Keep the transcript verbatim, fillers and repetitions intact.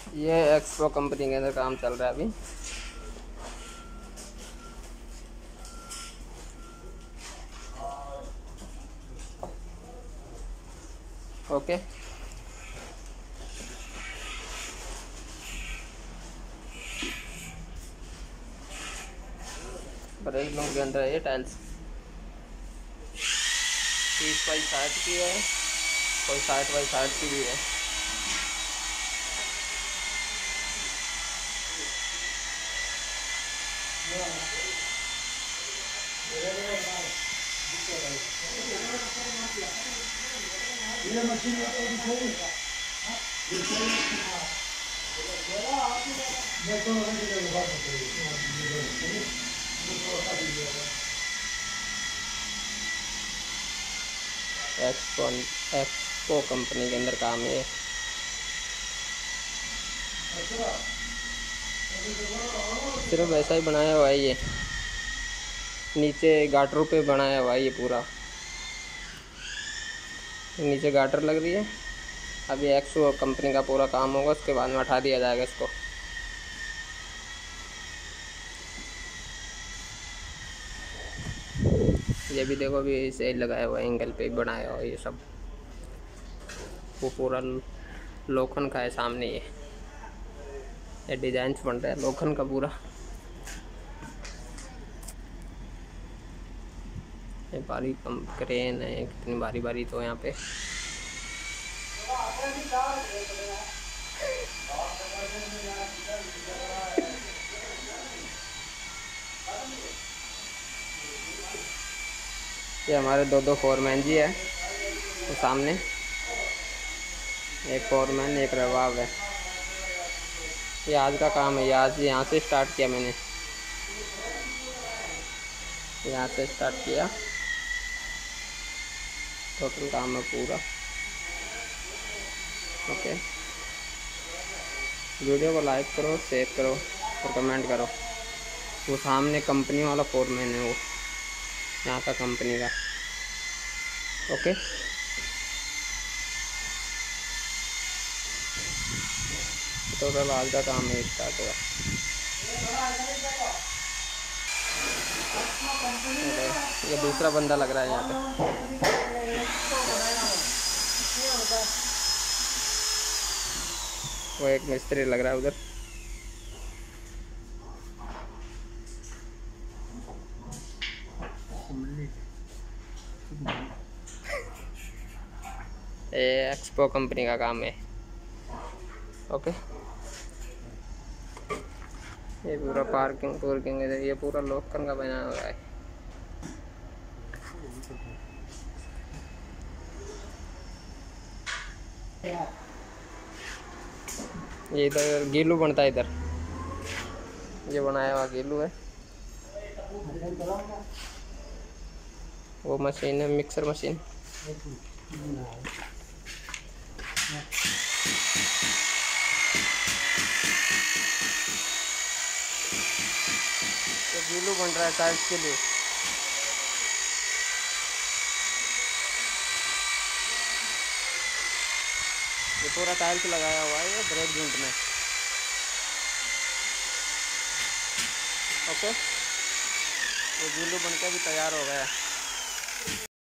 ये expo company के अंदर काम चल रहा है अभी। ओके, ब्रेक लूम के अंदर है ये टाइल्स। तीस बाई साठ की है, कोई साठ बाई साठ की भी है। ये मशीन एक्सपो एक्सपो कंपनी के अंदर काम है। सिर्फ ऐसा ही बनाया हुआ है ये, नीचे गाटरों पे बनाया हुआ है ये पूरा। नीचे गाटर लग रही है। अभी एक्सपो कंपनी का पूरा काम होगा, उसके बाद में हटा दिया जाएगा इसको। ये भी देखो, अभी सेल लगाया हुआ है, एंगल पे बनाया हुआ है ये सब। वो पूरा लोखन का है सामने। ये ये डिजाइन बन रहा है लोखन का पूरा। ये भारी कम क्रेन है, कितनी भारी भारी तो यहाँ पे। ये हमारे दो दो फोरमैन जी है तो सामने, एक फोरमैन एक रबाब है। ये आज का काम है, ये आज यहाँ से स्टार्ट किया मैंने, यहाँ से स्टार्ट किया। टोटल काम है पूरा। ओके, वीडियो को लाइक करो, शेयर करो और कमेंट करो। वो सामने कंपनी वाला फोरमैन है, वो यहाँ का कंपनी का। ओके, टोटल आज का काम है स्टार्ट हुआ। ये दूसरा बंदा लग रहा है यहाँ पे। वो एक मिस्त्री लग रहा है उधर। ये एक्सपो कंपनी का काम है। ओके, ये पूरा पार्किंग पार्किंग है, ये पूरा लोखंड का बना हुआ है। ये इधर गीलू बनता है, इधर ये बनाया हुआ गीलू है। वो मशीन है मिक्सर मशीन। ये गीलू बन रहा है टाइल्स के लिए। ये पूरा टाइल्स लगाया हुआ है ये ब्रेक जॉइंट में। ओके, ये गीलू बनकर भी तैयार हो गया।